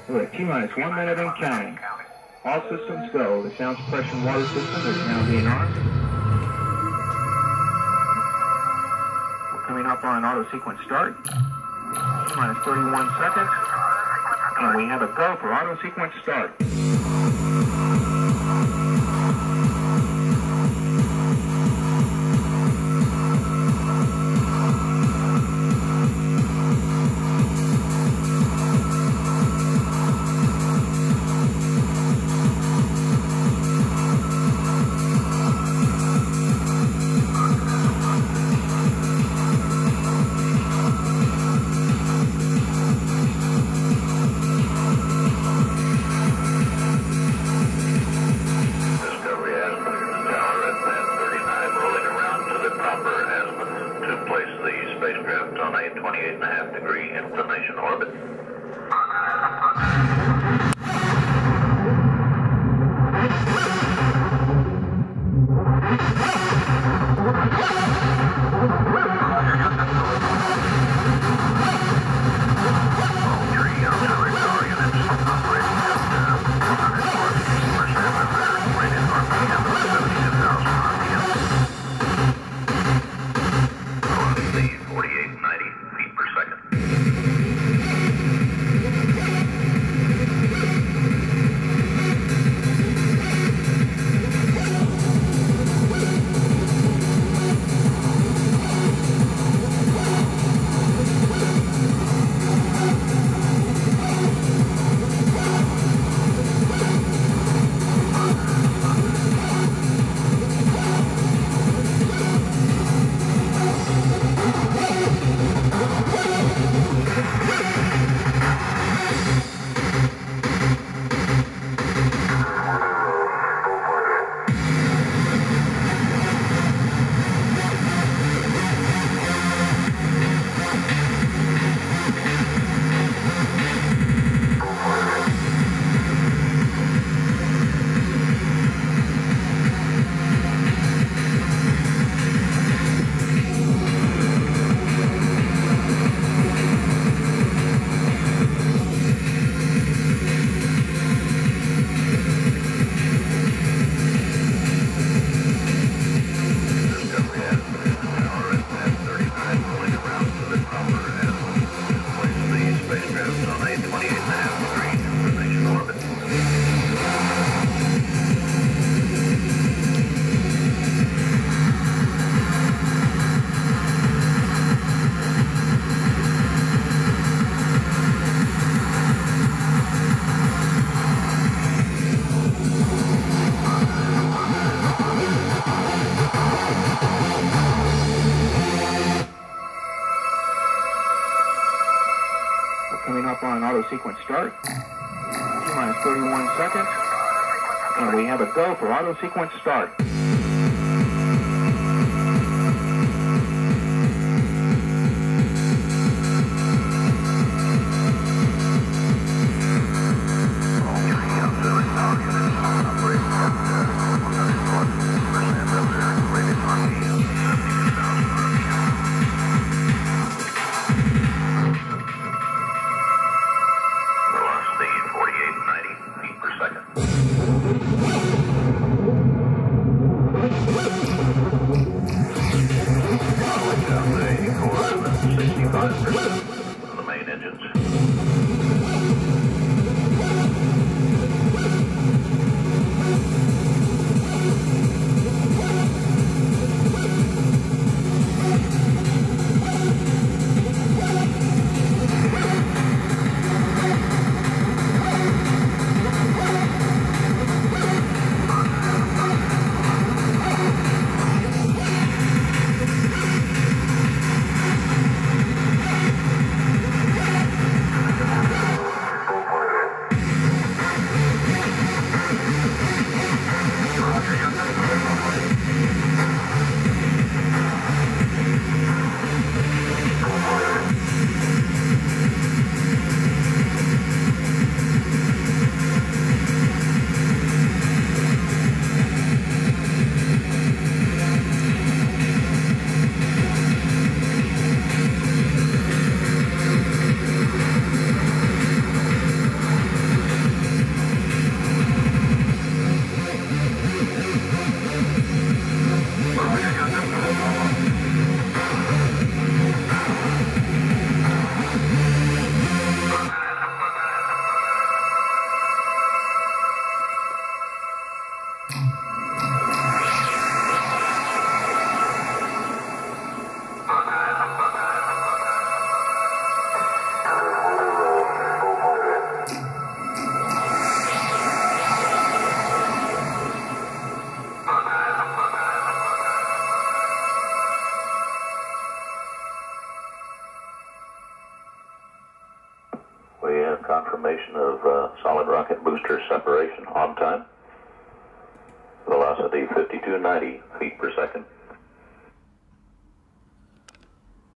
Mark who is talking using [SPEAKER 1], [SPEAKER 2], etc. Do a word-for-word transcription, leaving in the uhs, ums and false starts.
[SPEAKER 1] We're at T minus one minute and counting. All systems go. The sound suppression water system is now being armed. We're coming up on auto sequence start. T minus thirty-one seconds. And we have a go for auto sequence start.
[SPEAKER 2] twenty-eight and a half degree inclination orbit.
[SPEAKER 1] Coming up on auto sequence start. T minus thirty-one seconds. And we have a go for auto sequence start.
[SPEAKER 2] forty-eight ninety feet per second. confirmation of uh, solid rocket booster separation on time. Velocity fifty-two ninety feet per second.